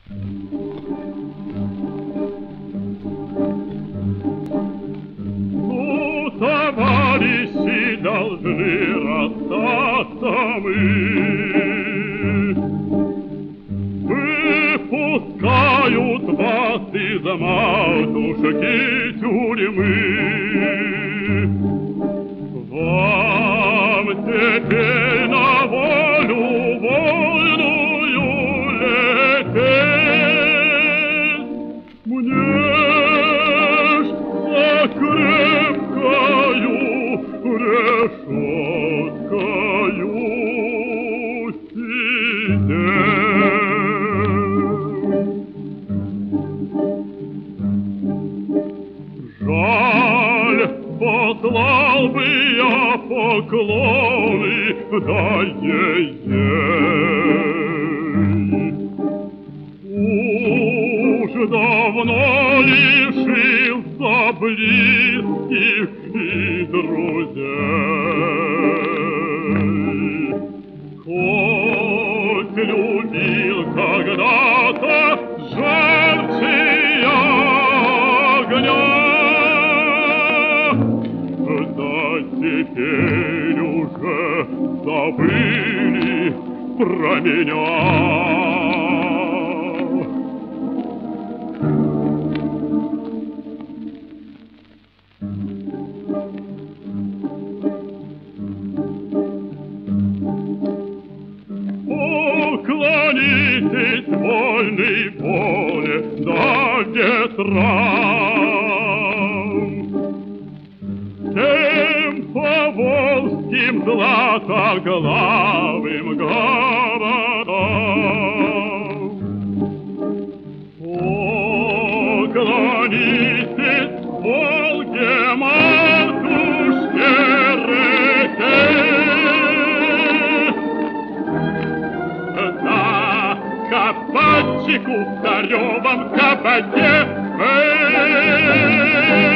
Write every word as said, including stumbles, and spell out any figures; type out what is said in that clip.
Ну, товарищи, должны расстаться мы. Выпускают вас из матушки тюрьмы. Вам теперь на волю вольную лететь. Мне ж за крепкою решеткою сидеть. Жаль, послал бы я поклоны, да ей-ей. Уж давно лишился близких и друзей. Хоть любил когда-то жарче огня, да теперь уже забыли про меня. Поклонитесь вольной воле да ветрам, тем поволжским златоглавым городам. Поклонитесь Волге, матушке реке, кабачику в царевом кабаке. Эй!